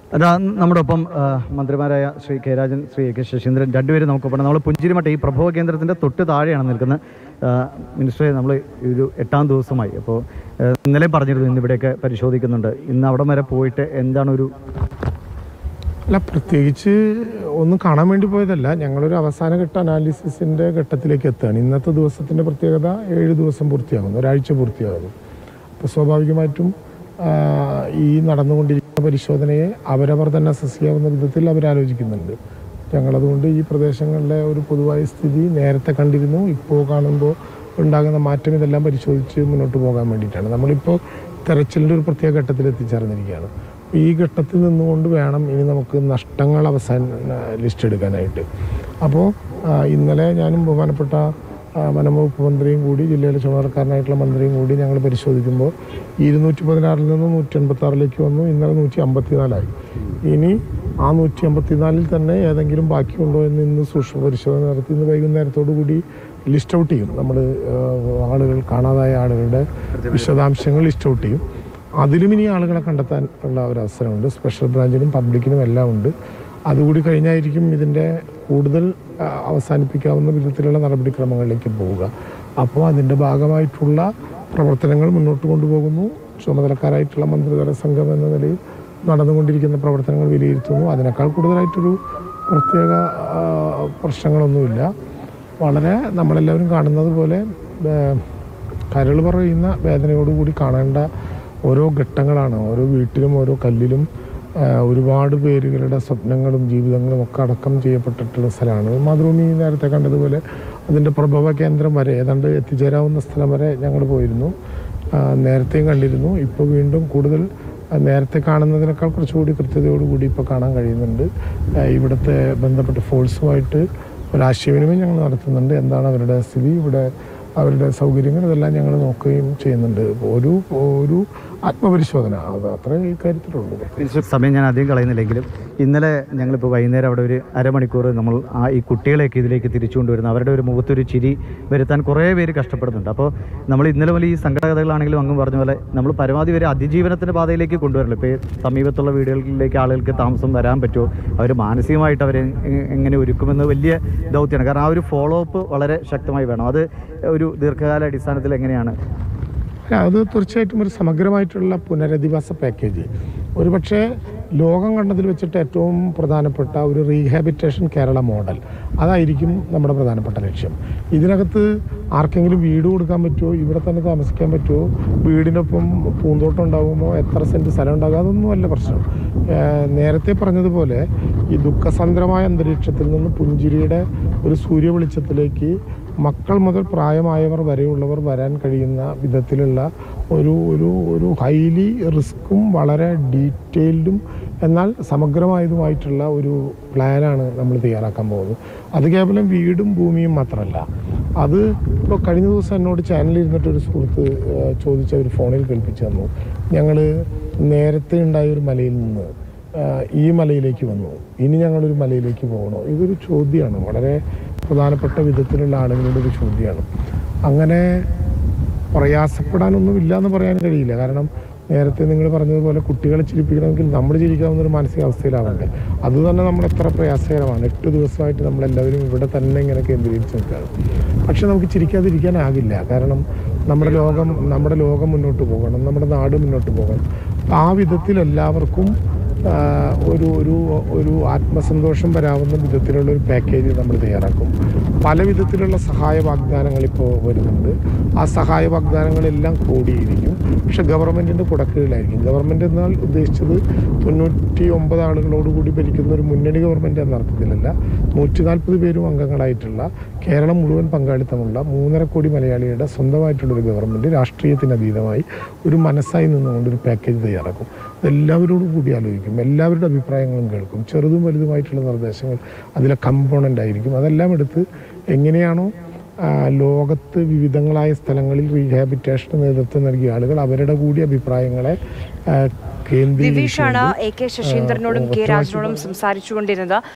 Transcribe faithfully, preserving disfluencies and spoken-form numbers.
അതാ നമ്മുടെ ഒപ്പം മന്ത്രിമാരായ Shri K Rajan, Shri A K Saseendran രണ്ടുപേരും നമുക്കൊപ്പം. നമ്മൾ പുഞ്ചിരിമട്ട ഈ പ്രഭവ കേന്ദ്രത്തിൻ്റെ തൊട്ട് താഴെയാണ് നിൽക്കുന്നത്. മിനിസ്റ്ററെ, നമ്മൾ ഒരു എട്ടാം ദിവസമായി. അപ്പോൾ ഇന്നലെ പറഞ്ഞിരുന്നു ഇന്ന് ഇവിടെയൊക്കെ പരിശോധിക്കുന്നുണ്ട്. ഇന്ന് അവിടെ വരെ പോയിട്ട് എന്താണ് ഒരു അല്ല, പ്രത്യേകിച്ച് ഒന്നും കാണാൻ വേണ്ടി പോയതല്ല. ഞങ്ങളൊരു അവസാനഘട്ട അനാലിസിസിൻ്റെ ഘട്ടത്തിലേക്ക് എത്തുകയാണ്. ഇന്നത്തെ ദിവസത്തിൻ്റെ പ്രത്യേകത ഏഴ് ദിവസം പൂർത്തിയാകുന്നു, ഒരാഴ്ച പൂർത്തിയാകുന്നു. അപ്പോൾ സ്വാഭാവികമായിട്ടും ഈ നടന്നുകൊണ്ടിരിക്കുന്ന പരിശോധനയെ അവരവർ തന്നെ അസസ് ചെയ്യാവുന്ന വിധത്തിൽ അവരാലോചിക്കുന്നുണ്ട്. ഞങ്ങളതുകൊണ്ട് ഈ പ്രദേശങ്ങളിലെ ഒരു പൊതുവായ സ്ഥിതി നേരത്തെ കണ്ടിരുന്നു. ഇപ്പോൾ കാണുമ്പോൾ ഉണ്ടാകുന്ന മാറ്റം ഇതെല്ലാം പരിശോധിച്ച് മുന്നോട്ട് പോകാൻ വേണ്ടിയിട്ടാണ്. നമ്മളിപ്പോൾ തെരച്ചിലിൻ്റെ ഒരു പ്രത്യേക ഘട്ടത്തിൽ എത്തിച്ചേർന്നിരിക്കുകയാണ്. ഈ ഘട്ടത്തിൽ നിന്നുകൊണ്ട് വേണം ഇനി നമുക്ക് നഷ്ടങ്ങൾ അവസാന ലിസ്റ്റ് എടുക്കാനായിട്ട്. അപ്പോൾ ഇന്നലെ ഞാനും ബഹുമാനപ്പെട്ട വനംവകുപ്പ് മന്ത്രിയും കൂടി, ജില്ലയിലെ ചുമതലക്കാരനായിട്ടുള്ള മന്ത്രിയും കൂടി ഞങ്ങൾ പരിശോധിക്കുമ്പോൾ ഇരുന്നൂറ്റി പതിനാറിൽ നിന്ന് നൂറ്റി എൺപത്തി ആറിലേക്ക് വന്നു. ഇന്നലെ നൂറ്റി അമ്പത്തിനാലായി. ഇനി ആ നൂറ്റി അമ്പത്തിനാലിൽ തന്നെ ഏതെങ്കിലും ബാക്കിയുണ്ടോ എന്ന് ഇന്ന് സൂക്ഷ്മ പരിശോധന നടത്തി ഇന്ന് വൈകുന്നേരത്തോടു കൂടി ലിസ്റ്റ് ഔട്ട് ചെയ്യും. നമ്മൾ ആളുകൾ കാണാതായ ആളുകളുടെ വിശദാംശങ്ങൾ ലിസ്റ്റ് ഔട്ട് ചെയ്യും. അതിലും ഇനി ആളുകളെ കണ്ടെത്താൻ ഉള്ള ഒരു അവസരമുണ്ട്. സ്പെഷ്യൽ ബ്രാഞ്ചിനും പബ്ലിക്കിനും എല്ലാം ഉണ്ട്. അതുകൂടി കഴിഞ്ഞായിരിക്കും ഇതിൻ്റെ കൂടുതൽ അവസാനിപ്പിക്കാവുന്ന വിധത്തിലുള്ള നടപടിക്രമങ്ങളിലേക്ക് പോവുക. അപ്പോൾ അതിൻ്റെ ഭാഗമായിട്ടുള്ള പ്രവർത്തനങ്ങൾ മുന്നോട്ട് കൊണ്ടുപോകുന്നു. ചുമതലക്കാരായിട്ടുള്ള മന്ത്രിതല സംഘം എന്ന നിലയിൽ നടന്നുകൊണ്ടിരിക്കുന്ന പ്രവർത്തനങ്ങൾ വിലയിരുത്തുന്നു. അതിനേക്കാൾ കൂടുതലായിട്ടൊരു പ്രത്യേക പ്രശ്നങ്ങളൊന്നുമില്ല. വളരെ നമ്മളെല്ലാവരും കാണുന്നത് പോലെ കരൾ പറയുന്ന വേദനയോടുകൂടി കാണേണ്ട ഓരോ ഘട്ടങ്ങളാണ്. ഓരോ വീട്ടിലും ഓരോ കല്ലിലും ഒരുപാട് പേരുകളുടെ സ്വപ്നങ്ങളും ജീവിതങ്ങളും ഒക്കെ അടക്കം ചെയ്യപ്പെട്ടിട്ടുള്ള സ്ഥലമാണ്. മാതൃഭൂമി നേരത്തെ കണ്ടതുപോലെ അതിൻ്റെ പ്രഭവ കേന്ദ്രം വരെ ഏതാണ്ട് എത്തിച്ചേരാവുന്ന സ്ഥലം വരെ ഞങ്ങൾ പോയിരുന്നു. നേരത്തെയും കണ്ടിരുന്നു. ഇപ്പോൾ വീണ്ടും കൂടുതൽ നേരത്തെ കാണുന്നതിനേക്കാൾ കുറച്ചുകൂടി കൃത്യതയോടുകൂടി ഇപ്പോൾ കാണാൻ കഴിയുന്നുണ്ട്. ഇവിടുത്തെ ബന്ധപ്പെട്ട ഫോഴ്സുമായിട്ട് ഒരാശയവിനിമയം ഞങ്ങൾ നടത്തുന്നുണ്ട്. എന്താണ് അവരുടെ സ്ഥിതി, ഇവിടെ അവരുടെ സൗകര്യങ്ങൾ, ഇതെല്ലാം ഞങ്ങൾ നോക്കുകയും ചെയ്യുന്നുണ്ട്. ഒരു ഒരു ആത്മപരിശോധന, അത് അത്ര ഈ കാര്യത്തിലുള്ളൂ. സമയം ഞാൻ അധികം കളയുന്നില്ലെങ്കിലും ഇന്നലെ ഞങ്ങളിപ്പോൾ വൈകുന്നേരം അവിടെ ഒരു അരമണിക്കൂർ നമ്മൾ ആ ഈ കുട്ടികളെയൊക്കെ ഇതിലേക്ക് തിരിച്ചു കൊണ്ടുവരുന്ന അവരുടെ ഒരു മുഖത്തൊരു ചിരി വരുത്താൻ കുറേ പേര് കഷ്ടപ്പെടുന്നുണ്ട്. അപ്പോൾ നമ്മൾ ഇന്നലെ പോലെ ഈ സങ്കടകഥകളാണെങ്കിലും അങ്ങ് പറഞ്ഞ പോലെ നമ്മൾ പരമാവധി വരെ അതിജീവനത്തിൻ്റെ പാതയിലേക്ക് കൊണ്ടുവരല്ലോ. ഇപ്പോൾ സമീപത്തുള്ള വീടുകളിലേക്ക് ആളുകൾക്ക് താമസം വരാൻ പറ്റുമോ, അവർ മാനസികമായിട്ട് അവരെ എങ്ങനെ ഒരുക്കുമെന്ന് വലിയ ദൗത്യമാണ്. കാരണം ആ ഒരു ഫോളോ അപ്പ് വളരെ ശക്തമായി വേണം. അത് ഒരു ദീർഘകാല അടിസ്ഥാനത്തിൽ എങ്ങനെയാണ്? അത് തീർച്ചയായിട്ടും ഒരു സമഗ്രമായിട്ടുള്ള പുനരധിവാസ പാക്കേജ്, ഒരുപക്ഷെ ലോകം കണ്ടതിൽ വെച്ചിട്ട് ഏറ്റവും പ്രധാനപ്പെട്ട ഒരു റീഹാബിറ്റേഷൻ കേരള മോഡൽ, അതായിരിക്കും നമ്മുടെ പ്രധാനപ്പെട്ട ലക്ഷ്യം. ഇതിനകത്ത് ആർക്കെങ്കിലും വീട് കൊടുക്കാൻ പറ്റുമോ, ഇവിടെ തന്നെ താമസിക്കാൻ പറ്റുമോ, വീടിനൊപ്പം പൂന്തോട്ടം ഉണ്ടാകുമോ, എത്ര സെൻറ്റ് സ്ഥലം ഉണ്ടാകുമോ, അതൊന്നുമല്ല പ്രശ്നം. നേരത്തെ പറഞ്ഞതുപോലെ ഈ ദുഃഖസാന്ദ്രമായ അന്തരീക്ഷത്തിൽ നിന്ന് പുഞ്ചിരിയുടെ ഒരു സൂര്യ വെളിച്ചത്തിലേക്ക് മക്കൾ മുതൽ പ്രായമായവർ വരെയുള്ളവർ വരാൻ കഴിയുന്ന വിധത്തിലുള്ള ഒരു ഒരു ഒരു ഹൈലി റിസ്ക്കും വളരെ ഡീറ്റെയിൽഡും എന്നാൽ സമഗ്രമായതുമായിട്ടുള്ള ഒരു പ്ലാനാണ് നമ്മൾ തയ്യാറാക്കാൻ പോകുന്നത്. അത് കേവലം വീടും ഭൂമിയും മാത്രമല്ല. അത് ഇപ്പോൾ കഴിഞ്ഞ ദിവസം എന്നോട് ചാനലിൽ ഇരുന്നിട്ടൊരു സുഹൃത്ത് ചോദിച്ച ഒരു ഫോണിൽ കേൾപ്പിച്ചു തന്നു. ഞങ്ങൾ നേരത്തെ ഉണ്ടായ ഒരു മലയിൽ നിന്ന് ഈ മലയിലേക്ക് വന്നു, ഇനി ഞങ്ങളൊരു മലയിലേക്ക് പോകണോ? ഇതൊരു ചോദ്യമാണ്, വളരെ പ്രധാനപ്പെട്ട വിധത്തിലുള്ള ആളുകളുടെ ഒരു ചോദ്യമാണ്. അങ്ങനെ പ്രയാസപ്പെടാനൊന്നുമില്ല എന്ന് പറയാൻ കഴിയില്ല. കാരണം നേരത്തെ നിങ്ങൾ പറഞ്ഞതുപോലെ കുട്ടികളെ ചിരിപ്പിക്കണമെങ്കിൽ നമ്മൾ ചിരിക്കാവുന്ന ഒരു മാനസികാവസ്ഥയിലാവണ്ടേ. അതുതന്നെ നമ്മൾ എത്ര പ്രയാസകരമാണ്. എട്ട് ദിവസമായിട്ട് നമ്മളെല്ലാവരും ഇവിടെ തന്നെ ഇങ്ങനെ കേന്ദ്രീകരിച്ച് നിൽക്കുകയാണ്. പക്ഷെ നമുക്ക് ചിരിക്കാതിരിക്കാനാകില്ല. കാരണം നമ്മുടെ ലോകം നമ്മുടെ ലോകം മുന്നോട്ട് പോകണം, നമ്മുടെ നാട് മുന്നോട്ട് പോകണം. ആ വിധത്തിൽ എല്ലാവർക്കും ഒരു ഒരു ഒരു ആത്മസന്തോഷം വരാവുന്ന വിധത്തിലുള്ള ഒരു പാക്കേജ് നമ്മൾ തയ്യാറാക്കും. പല വിധത്തിലുള്ള സഹായ വാഗ്ദാനങ്ങൾ ഇപ്പോൾ വരുന്നുണ്ട്. ആ സഹായ വാഗ്ദാനങ്ങളെല്ലാം കൂടിയിരിക്കും. പക്ഷെ ഗവൺമെൻറ്റിൻ്റെ കുടക്കീഴിലായിരിക്കും. ഗവൺമെൻറ് എന്നാൽ ഉദ്ദേശിച്ചത് തൊണ്ണൂറ്റി ഒമ്പത് ആളുകളോടുകൂടി ഭരിക്കുന്ന ഒരു മുന്നണി ഗവൺമെൻറ് എന്ന അർത്ഥത്തിലല്ല. നൂറ്റി നാൽപ്പത് പേരും അംഗങ്ങളായിട്ടുള്ള കേരളം മുഴുവൻ പങ്കാളിത്തമുള്ള മൂന്നര കോടി മലയാളികളുടെ സ്വന്തമായിട്ടുള്ളൊരു ഗവൺമെൻറ് രാഷ്ട്രീയത്തിനതീതമായി ഒരു മനസ്സായി നിന്നുകൊണ്ടൊരു പാക്കേജ് തയ്യാറാക്കും. എല്ലാവരോടും കൂടി ആലോചിക്കും, എല്ലാവരുടെ അഭിപ്രായങ്ങളും കേൾക്കും. ചെറുതും വലുതുമായിട്ടുള്ള നിർദ്ദേശങ്ങൾ അതിലെ കമ്പോണൻ്റ് ആയിരിക്കും. അതെല്ലാം എടുത്ത് എങ്ങനെയാണോ ലോകത്ത് വിവിധങ്ങളായ സ്ഥലങ്ങളിൽ റീഹാബിറ്റേഷന് നേതൃത്വം നൽകിയ ആളുകൾ അവരുടെ കൂടി അഭിപ്രായങ്ങളെ കേന്ദ്രീകരിച്ചാണ് എ കെ ശശീന്ദ്രനോടും കെ രാജനോടും സംസാരിച്ചുകൊണ്ടിരുന്നത്.